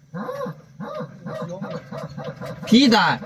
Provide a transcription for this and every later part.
屁蛋！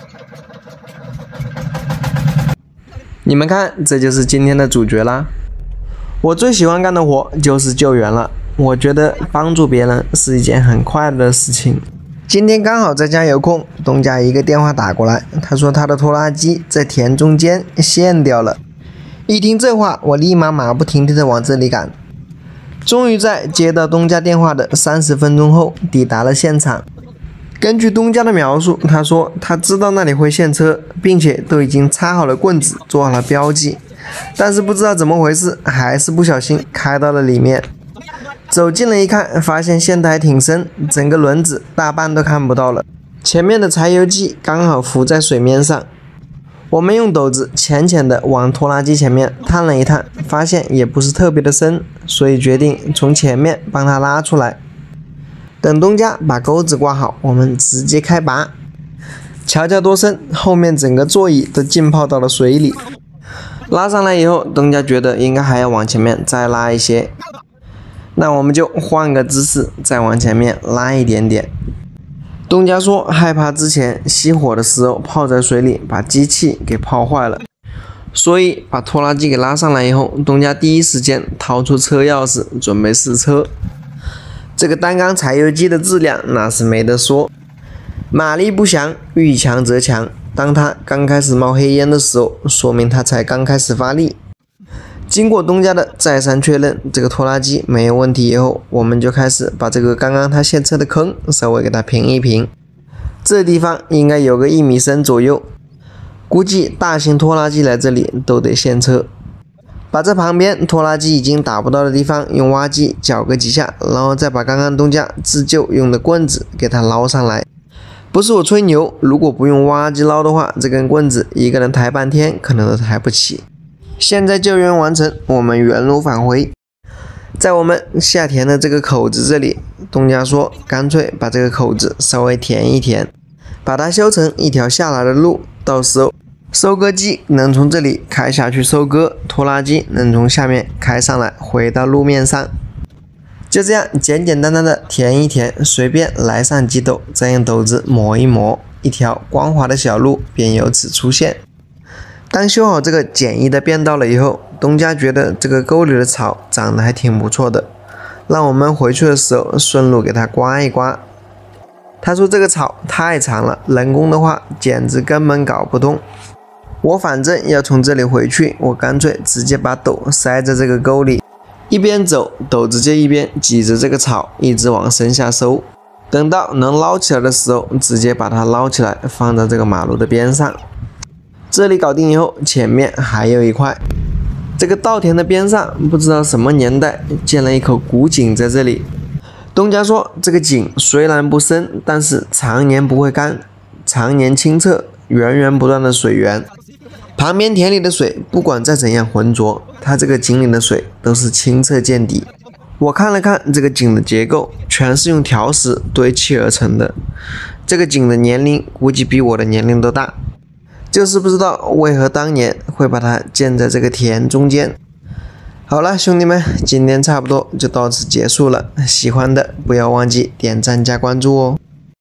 你们看，这就是今天的主角啦。我最喜欢干的活就是救援了。我觉得帮助别人是一件很快乐的事情。今天刚好在家有空，东家一个电话打过来，他说他的拖拉机在田中间陷掉了。一听这话，我立马马不停蹄地往这里赶。终于在接到东家电话的30分钟后抵达了现场。根据东家的描述，他说他知道那里会陷车，并且都已经插好了棍子，做好了标记，但是不知道怎么回事，还是不小心开到了里面。走近了一看，发现陷得还挺深，整个轮子大半都看不到了，前面的柴油机刚好浮在水面上。我们用斗子浅浅的往拖拉机前面探了一探，发现也不是特别的深，所以决定从前面帮它拉出来。等东家把钩子挂好，我们直接开拔。瞧瞧多深，后面整个座椅都浸泡到了水里。拉上来以后，东家觉得应该还要往前面再拉一些，那我们就换个姿势，再往前面拉一点点。东家说害怕之前熄火的时候泡在水里把机器给泡坏了，所以把拖拉机给拉上来以后，东家第一时间掏出车钥匙准备试车。这个单缸柴油机的质量那是没得说，马力不详，遇强则强。当它刚开始冒黑烟的时候，说明它才刚开始发力。经过东家的再三确认，这个拖拉机没有问题以后，我们就开始把这个刚刚它陷车的坑稍微给它平一平。这地方应该有个1米深左右，估计大型拖拉机来这里都得陷车。把这旁边拖拉机已经打不到的地方用挖机搅个几下，然后再把刚刚东家自救用的棍子给它捞上来。不是我吹牛，如果不用挖机捞的话，这根棍子一个人抬半天可能都抬不起。现在救援完成，我们原路返回。在我们下田的这个口子这里，东家说干脆把这个口子稍微填一填，把它修成一条下来的路，到时候收割机能从这里开下去收割，拖拉机能从下面开上来回到路面上。就这样简简单单的填一填，随便来上几斗，再用斗子磨一磨，一条光滑的小路便由此出现。当修好这个简易的便道了以后，东家觉得这个沟里的草长得还挺不错的，让我们回去的时候顺路给它刮一刮。他说这个草太长了，人工的话简直根本搞不动。我反正要从这里回去，我干脆直接把斗塞在这个沟里，一边走斗子就一边挤着这个草一直往身下收，等到能捞起来的时候，直接把它捞起来放在这个马路的边上。这里搞定以后，前面还有一块，这个稻田的边上不知道什么年代建了一口古井在这里。东家说这个井虽然不深，但是常年不会干，常年清澈，源源不断的水源。旁边田里的水不管再怎样浑浊，它这个井里的水都是清澈见底。我看了看这个井的结构，全是用条石堆砌而成的，这个井的年龄估计比我的年龄都大，就是不知道为何当年会把它建在这个田中间。好了，兄弟们，今天差不多就到此结束了，喜欢的不要忘记点赞加关注哦。